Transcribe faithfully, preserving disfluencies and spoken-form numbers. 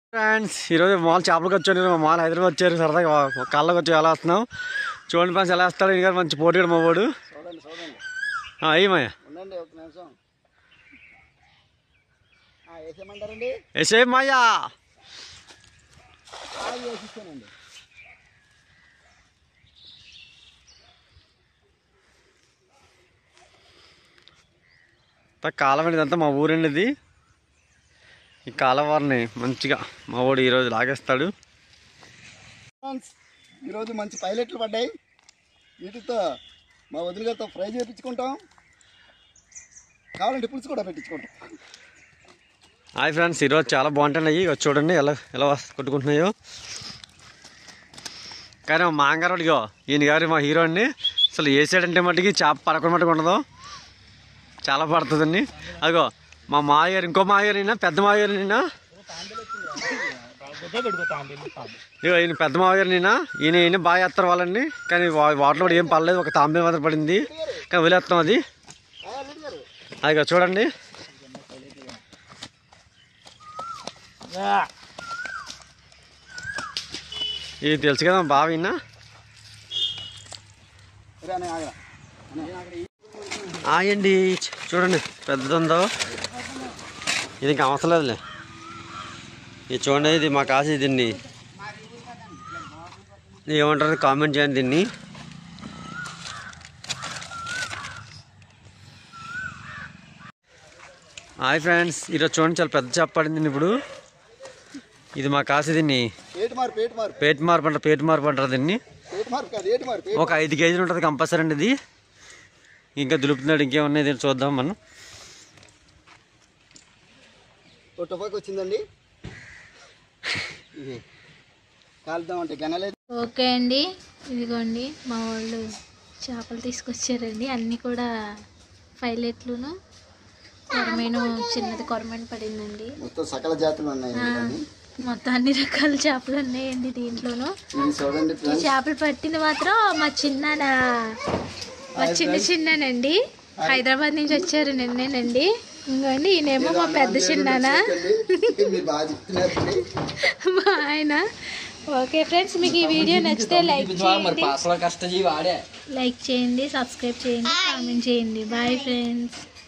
Friends ఈరోజు mall చేపలకు వచ్చాను. మా మాల్ హైదరాబాద్ వచ్చారు. సరదాగా కళ్ళకి వచ్చి ఎలా వస్తున్నాం చూడండి. ఫ్రెండ్స్ ఎలా వస్తాడు ఇంకా మంచి పోటీ కూడా మా వాడు అయ్యమయ్యా వేసేమయ్యా. కాలం అండి ఇదంతా మా ఊరండి. ఇది ఈ కాలవారిని మంచిగా మా వాడు ఈరోజు లాగేస్తాడు. ఈరోజు మంచి పైలెట్లు పడ్డాయి. వీటితో మా వదిన గారితో ఫ్రై చేయించుకుంటాం, కావాలంటే పులుసు కూడా పెట్టించుకుంటాం. హాయ్ ఫ్రెండ్స్, ఈరోజు చాలా బాగుంటున్నాయి. చూడండి ఎలా ఎలా కొట్టుకుంటున్నాయో. కానీ మా మాంగారుడిగో ఈయన గారు మా హీరో అండి. అసలు వేసాడంటే మట్టుకి చేప పడకుండా మట్టుకు ఉండదు, చాలా పడుతుందండి. అదిగో మా మాయగారు, ఇంకో మాయగారైనా పెద్ద మాయగారినైనా ఇగో ఈయన పెద్ద మావగారినైనా ఈయన ఈయన బాగా వేస్తారు వాళ్ళండి. కానీ వాటిలో కూడా ఏం పడలేదు, ఒక తాంబే మాత్రం పడింది. కానీ వదిలేస్తాం అది. అదిగో చూడండి. ఇది తెలుసు కదా బాగా ఈయన. ఆయండి చూడండి పెద్దది ఉందో. ఇది ఇంకా అవసరం లేదులే. ఇది చూడండి, ఇది మా కాసి. దీన్ని ఏమంటారు కామెంట్ చేయండి దీన్ని. హాయ్ ఫ్రెండ్స్, ఈరోజు చూడండి చాలా పెద్ద చేప పడింది. ఇప్పుడు ఇది మా కాసి. దీన్ని పేట్ మార్పు అంటారు, పేట్ మార్పు అంటారు దీన్ని. ఒక ఐదు కేజీలు ఉంటుంది కంపల్సరీ అండి ఇది. ఇంకా దులుపుతున్నాడు. ఇంకేమన్నా దీన్ని చూద్దాం మనం. వచ్చిందండి ఓకే అండి, ఇదిగోండి మా వాళ్ళు చేపలు తీసుకొచ్చారండి. అన్నీ కూడా పైలెట్లును కొరమేను, చిన్నది కొరమేను పడిందండి. మొత్తం సకల జాతులు ఉన్నాయి, మొత్తం అన్ని రకాల చేపలు ఉన్నాయండి దీంట్లోను. ఈ చేపలు పట్టింది మాత్రం మా చిన్న మా చిన్న చిన్ననండి. హైదరాబాద్ నుంచి వచ్చారు నిన్నేనండి. ఇంకోండి ఈయనేమో మా పెద్ద చిన్నానా, మా ఆయన. ఓకే ఫ్రెండ్స్, మీకు ఈ వీడియో నచ్చితే లైక్ చేయండి, లైక్ చేయండి, సబ్స్క్రైబ్ చేయండి, కామెంట్ చేయండి. Bye friends.